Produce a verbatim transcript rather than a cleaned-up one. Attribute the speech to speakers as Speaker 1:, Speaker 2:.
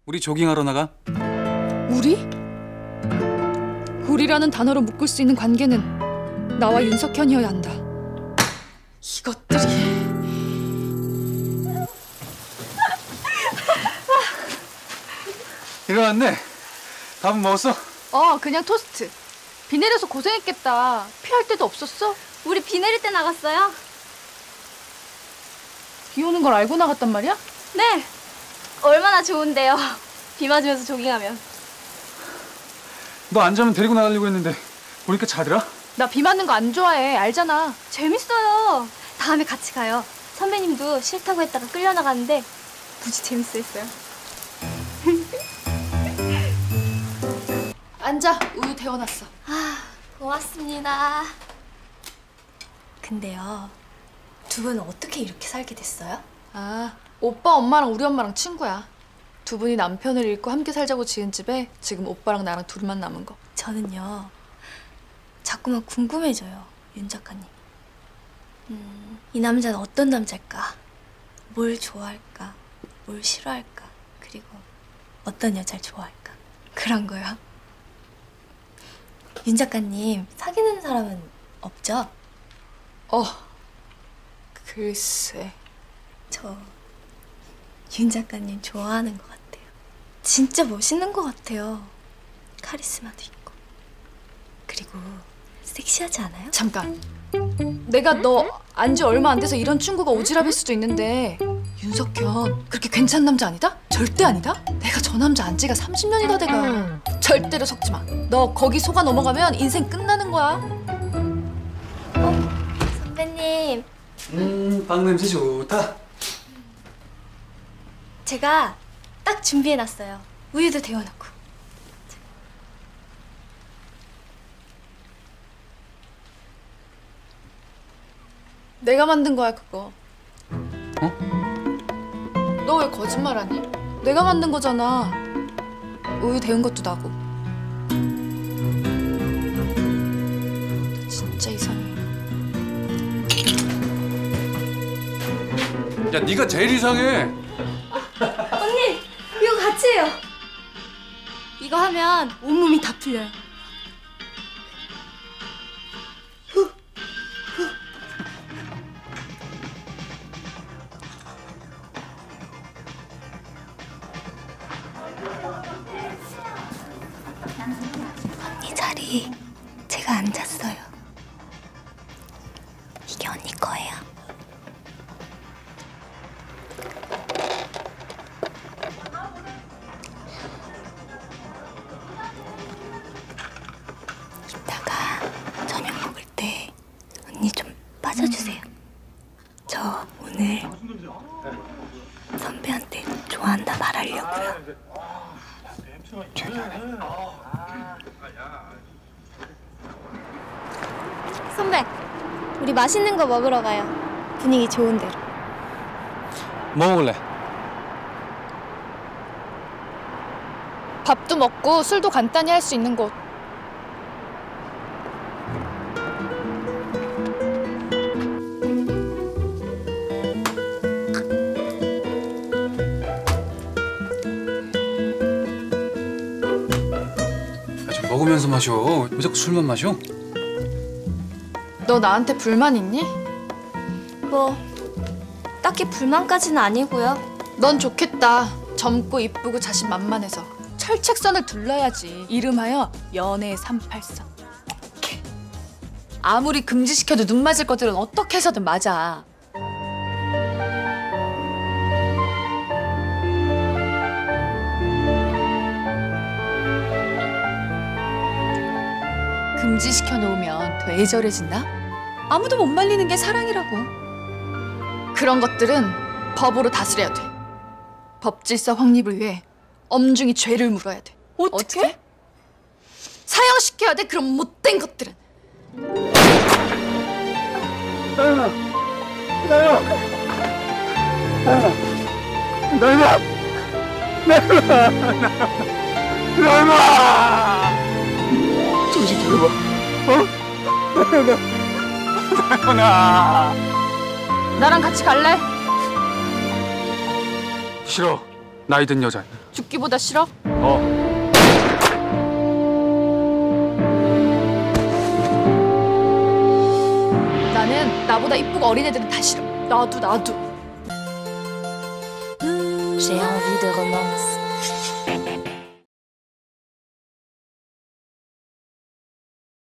Speaker 1: 우리 조깅하러 나가.
Speaker 2: 우리? 우리라는 단어로 묶을 수 있는 관계는 나와 윤석현이어야 한다. 이것들이...
Speaker 1: 일어났네. 밥은 먹었어?
Speaker 2: 어, 그냥 토스트. 비 내려서 고생했겠다. 피할 데도 없었어?
Speaker 3: 우리 비 내릴 때 나갔어요.
Speaker 2: 비 오는 걸 알고 나갔단 말이야?
Speaker 3: 네. 얼마나 좋은데요. 비 맞으면서 조깅하면.
Speaker 1: 너 안 자면 데리고 나가려고 했는데 보니까 자더라?
Speaker 2: 나 비 맞는 거 안 좋아해. 알잖아.
Speaker 3: 재밌어요. 다음에 같이 가요. 선배님도 싫다고 했다가 끌려나가는데 무지 재밌어 했어요.
Speaker 2: 앉아. 우유 데워놨어.
Speaker 3: 아, 고맙습니다. 근데요, 두 분은 어떻게 이렇게 살게 됐어요?
Speaker 2: 아, 오빠 엄마랑 우리 엄마랑 친구야. 두 분이 남편을 잃고 함께 살자고 지은 집에 지금 오빠랑 나랑 둘만 남은 거.
Speaker 3: 저는요, 자꾸만 궁금해져요, 윤 작가님. 음, 이 남자는 어떤 남자일까? 뭘 좋아할까? 뭘 싫어할까? 그리고 어떤 여자를 좋아할까? 그런 거요. 윤 작가님, 사귀는 사람은 없죠?
Speaker 2: 어, 글쎄.
Speaker 3: 저 윤 작가님 좋아하는 것 같아요. 진짜 멋있는 것 같아요. 카리스마도 있고. 그리고 섹시하지 않아요?
Speaker 2: 잠깐. 내가 너 안지 얼마 안 돼서 이런 충고가 오지랖일 수도 있는데 윤석현 그렇게 괜찮은 남자 아니다? 절대 아니다? 내가 저 남자 안지가 삼십 년이나 돼가. 절대로 속지 마. 너 거기 속아 넘어가면 인생 끝나는 거야.
Speaker 3: 어, 선배님.
Speaker 1: 음, 빵 냄새 좋다.
Speaker 3: 제가 딱 준비해놨어요. 우유도 데워놓고.
Speaker 2: 내가 만든 거야, 그거.
Speaker 1: 어?
Speaker 2: 너 왜 거짓말하니? 내가 만든 거잖아. 우유 데운 것도 나고. 진짜 이상해.
Speaker 1: 야, 네가 제일 이상해.
Speaker 3: 언니, 이거 같이 해요. 이거 하면 온몸이 다 풀려요. 언니 자리 제가 앉았어요. 이게 언니 거예요. 이따가 저녁 먹을 때 언니 좀 빠져주세요. 저 오늘 선배한테 좋아한다 말하려고요. 선배, 우리 맛있는 거 먹으러 가요. 분위기 좋은 데로.
Speaker 1: 뭐 먹을래?
Speaker 2: 밥도 먹고 술도 간단히 할 수 있는 곳.
Speaker 1: 야, 좀 먹으면서 마셔. 왜 자꾸 술만 마셔?
Speaker 2: 너 나한테 불만 있니?
Speaker 3: 뭐 딱히 불만까지는 아니고요.
Speaker 2: 넌 좋겠다. 젊고 이쁘고 자신만만해서 철책선을 둘러야지. 이름하여 연애의 삼팔선. 아무리 금지시켜도 눈 맞을 것들은 어떻게 해서든 맞아. 금지시켜 놓으면 되절해진다? 아무도 못 말리는 게 사랑이라고. 그런 것들은 법으로 다스려야 돼. 법질서 확립을 위해 엄중히 죄를 물어야 돼.
Speaker 3: 어떻게?
Speaker 2: 어떻게? 사형시켜야 돼, 그런 못된 것들은.
Speaker 1: 나연아! 나연아! 나연아! 나연아! 나연아! 나연아! 정신 차려봐. 어? 나연아! 나연아!
Speaker 2: 나랑 같이 갈래?
Speaker 1: 싫어. 나이 든 여자.
Speaker 2: 죽기보다 싫어?
Speaker 1: 어.
Speaker 2: 나는 나보다 이쁘고 어린 애들은 다 싫어. 나도 나도.
Speaker 4: J'ai envie de romance.